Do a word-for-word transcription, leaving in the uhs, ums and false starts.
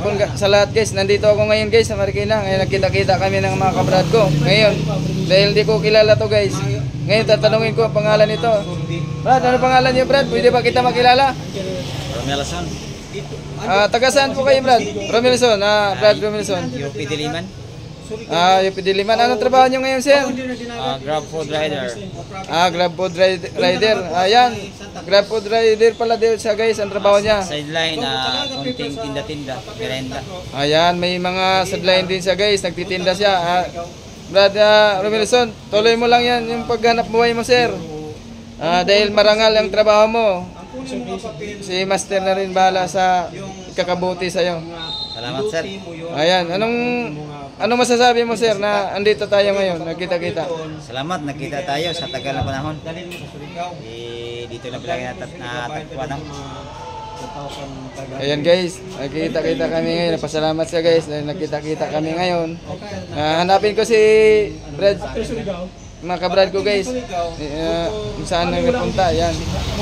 hapon sa lahat guys. Nandito ako ngayon guys sa Marikina. Ngayon nagkita-kita kami ng mga kabrad ko. Ngayon, dahil di ko kilala to guys. Ngayon tatanungin ko ang pangalan nito. Brad, ano pangalan niyo Brad? Pwede ba kita makilala? Romelson. Ah, taga saan po kayo Brad? Romelson, ah, Brad Romelson. U P Diliman. Ah, U P Diliman. Anong trabaho niyo ngayon sir? Uh, Grab food rider. Ah, Grab food ri- rider. Ayan. Grab food rider pala din siya guys, ang trabaho niya. Sideline, uh, konting tinda-tinda, merenda. Ayan, may mga sideline din siya guys, nagtitinda siya. Ah, Brad uh, Romelson, tuloy mo lang yan yung paghanap buhay mo sir. Ah, dahil marangal ang trabaho mo. Si Master na rin bahala sa kakabuti sa iyo. Salamat sir. Ayan, anong anong masasabi mo sir na andito tayo ngayon, nagkita-kita? Salamat, nakita tayo sa tagal na panahon. Eh, dito na pala natatagpuan ako. Ayan guys, nagkita-kita kami ngayon. Napasalamat siya guys dahil nagkita-kita kami ngayon. Ah, hanapin ko si Brad, mga kabrad ko guys. Uh, kung saan nagpunta, ayan.